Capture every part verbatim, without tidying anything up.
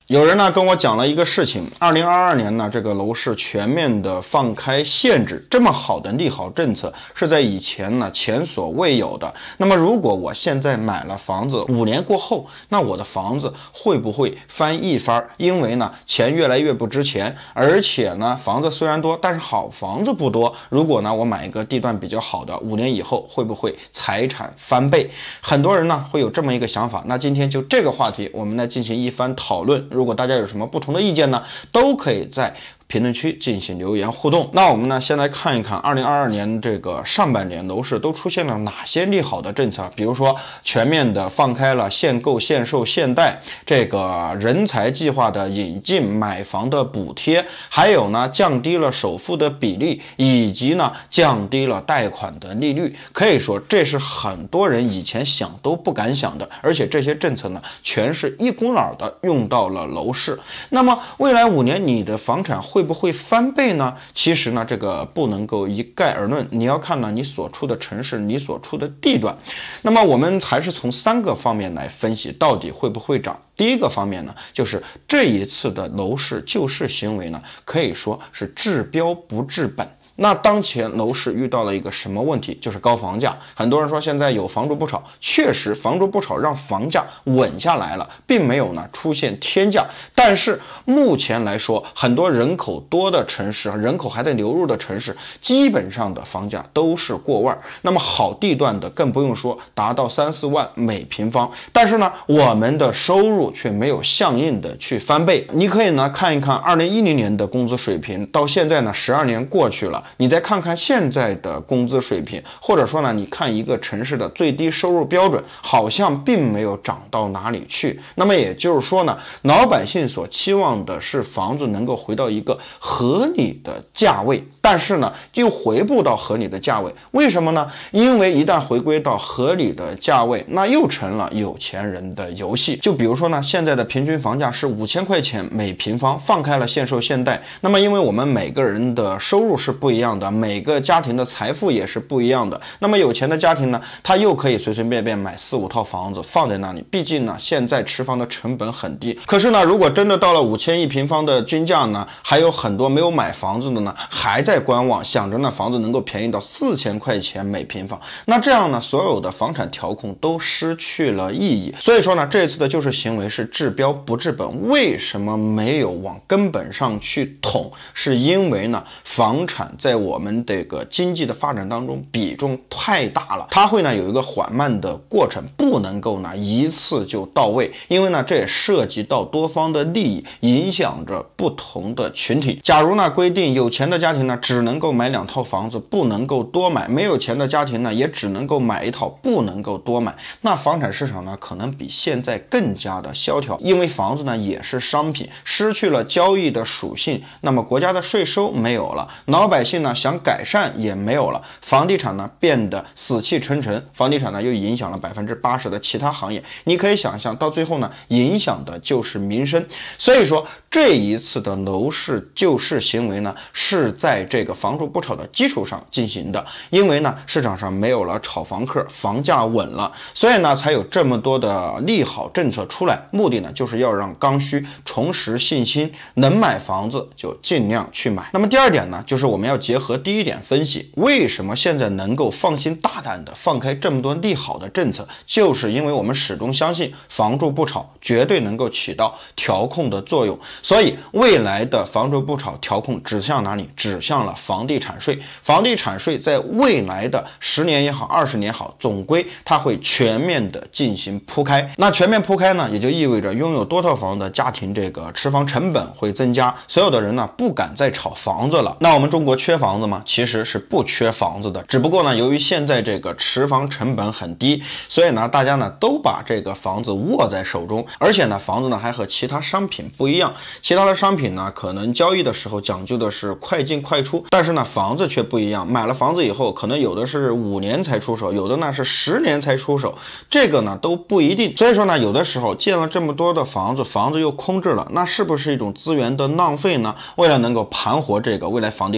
有人呢跟我讲了一个事情，二零二二年呢这个楼市全面的放开限制，这么好的利好政策是在以前呢前所未有的。那么如果我现在买了房子，五年过后，那我的房子会不会翻一番？因为呢钱越来越不值钱，而且呢房子虽然多，但是好房子不多。如果呢我买一个地段比较好的，五年以后会不会财产翻倍？很多人呢会有这么一个想法。那今天就这个话题，我们来进行一番讨论。如果大家有什么不同的意见呢，都可以在评论区进行留言互动。那我们呢，先来看一看二零二二年这个上半年楼市都出现了哪些利好的政策。比如说，全面的放开了限购、限售、限贷，这个人才计划的引进，买房的补贴，还有呢，降低了首付的比例，以及呢，降低了贷款的利率。可以说，这是很多人以前想都不敢想的，而且这些政策呢，全是一股脑的用到了楼市。那么，未来五年你的房产会不会翻倍呢？其实呢，这个不能够一概而论，你要看呢你所处的城市，你所处的地段。那么我们还是从三个方面来分析，到底会不会涨。第一个方面呢，就是这一次的楼市救市行为呢，可以说是治标不治本。那当前楼市遇到了一个什么问题？就是高房价。很多人说现在有房住不炒，确实房住不炒让房价稳下来了，并没有呢出现天价。但是目前来说，很多人口多的城市，人口还在流入的城市，基本上的房价都是过万。那么好地段的更不用说，达到三四万每平方。但是呢，我们的收入却没有相应的去翻倍。你可以呢看一看二零一零年的工资水平，到现在呢十二年过去了。你再看看现在的工资水平，或者说呢，你看一个城市的最低收入标准，好像并没有涨到哪里去。那么也就是说呢，老百姓所期望的是房子能够回到一个合理的价位，但是呢，又回不到合理的价位。为什么呢？因为一旦回归到合理的价位，那又成了有钱人的游戏。就比如说呢，现在的平均房价是五千块钱每平方，放开了限售限贷。那么因为我们每个人的收入是不一样的，每个家庭的财富也是不一样的。那么有钱的家庭呢，他又可以随随便便买四五套房子放在那里，毕竟呢，现在持房的成本很低。可是呢，如果真的到了五千一平方的均价呢，还有很多没有买房子的呢，还在观望，想着呢房子能够便宜到四千块钱每平方。那这样呢，所有的房产调控都失去了意义。所以说呢，这次的救市行为是治标不治本。为什么没有往根本上去捅？是因为呢，房产在我们这个经济的发展当中比重太大了，它会呢有一个缓慢的过程，不能够呢一次就到位。因为呢这也涉及到多方的利益，影响着不同的群体。假如呢规定有钱的家庭呢只能够买两套房子，不能够多买；没有钱的家庭呢也只能够买一套，不能够多买。那房产市场呢可能比现在更加的萧条，因为房子呢也是商品，失去了交易的属性，那么国家的税收没有了，老百姓呢想改善也没有了，房地产呢变得死气沉沉，房地产呢又影响了百分之八十的其他行业。你可以想象到最后呢，影响的就是民生。所以说这一次的楼市救市行为呢，是在这个房住不炒的基础上进行的。因为呢市场上没有了炒房客，房价稳了，所以呢才有这么多的利好政策出来，目的呢就是要让刚需重拾信心，能买房子就尽量去买。那么第二点呢，就是我们要结合第一点分析，为什么现在能够放心大胆的放开这么多利好的政策，就是因为我们始终相信房住不炒绝对能够起到调控的作用。所以未来的房住不炒调控指向哪里？指向了房地产税。房地产税在未来的十年也好，二十年好，总归它会全面的进行铺开。那全面铺开呢，也就意味着拥有多套房的家庭这个持房成本会增加，所有的人呢不敢再炒房子了。那我们中国缺房子吗？其实是不缺房子的，只不过呢，由于现在这个持房成本很低，所以呢，大家呢都把这个房子握在手中，而且呢，房子呢还和其他商品不一样。其他的商品呢，可能交易的时候讲究的是快进快出，但是呢，房子却不一样。买了房子以后，可能有的是五年才出手，有的呢是十年才出手，这个呢都不一定。所以说呢，有的时候建了这么多的房子，房子又空置了，那是不是一种资源的浪费呢？为了能够盘活这个未来房地产税，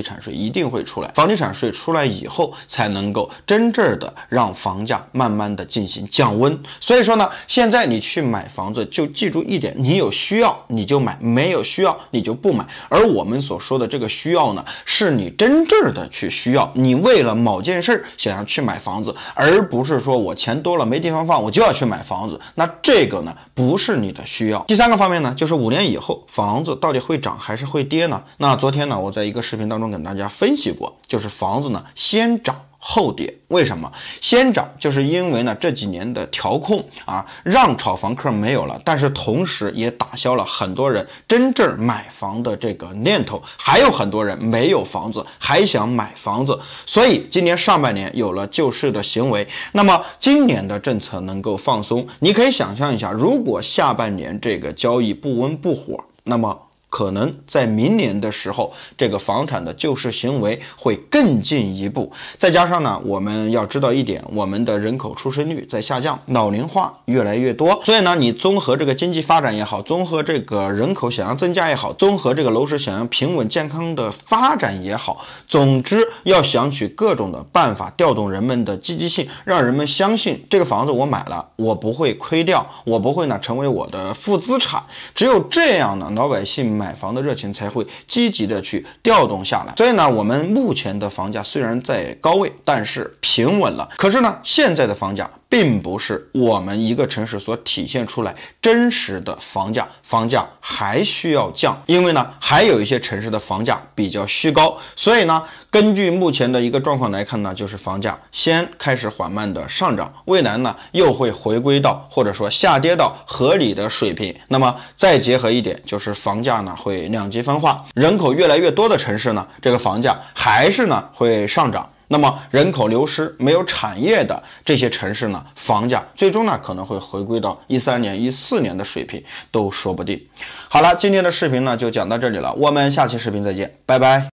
一定会出来，房地产税出来以后才能够真正的让房价慢慢的进行降温。所以说呢，现在你去买房子就记住一点，你有需要你就买，没有需要你就不买。而我们所说的这个需要呢，是你真正的去需要，你为了某件事想要去买房子，而不是说我钱多了没地方放我就要去买房子，那这个呢不是你的需要。第三个方面呢，就是五年以后房子到底会涨还是会跌呢？那昨天呢，我在一个视频当中跟大家分析过，就是房子呢先涨后跌。为什么先涨？就是因为呢这几年的调控啊，让炒房客没有了，但是同时也打消了很多人真正买房的这个念头，还有很多人没有房子还想买房子，所以今年上半年有了救市的行为。那么今年的政策能够放松，你可以想象一下，如果下半年这个交易不温不火，那么可能在明年的时候，这个房产的救市行为会更进一步。再加上呢，我们要知道一点，我们的人口出生率在下降，老龄化越来越多，所以呢，你综合这个经济发展也好，综合这个人口想要增加也好，综合这个楼市想要平稳健康的发展也好，总之要想取各种的办法调动人们的积极性，让人们相信这个房子我买了，我不会亏掉，我不会呢成为我的负资产。只有这样呢，老百姓买房的热情才会积极的去调动下来。所以呢，我们目前的房价虽然在高位，但是平稳了。可是呢，现在的房价并不是我们一个城市所体现出来真实的房价，房价还需要降，因为呢，还有一些城市的房价比较虚高。所以呢，根据目前的一个状况来看呢，就是房价先开始缓慢的上涨，未来呢又会回归到或者说下跌到合理的水平。那么再结合一点，就是房价呢会两极分化，人口越来越多的城市呢，这个房价还是呢会上涨。那么人口流失没有产业的这些城市呢，房价最终呢可能会回归到一三年、一四年的水平都说不定。好了，今天的视频呢就讲到这里了，我们下期视频再见，拜拜。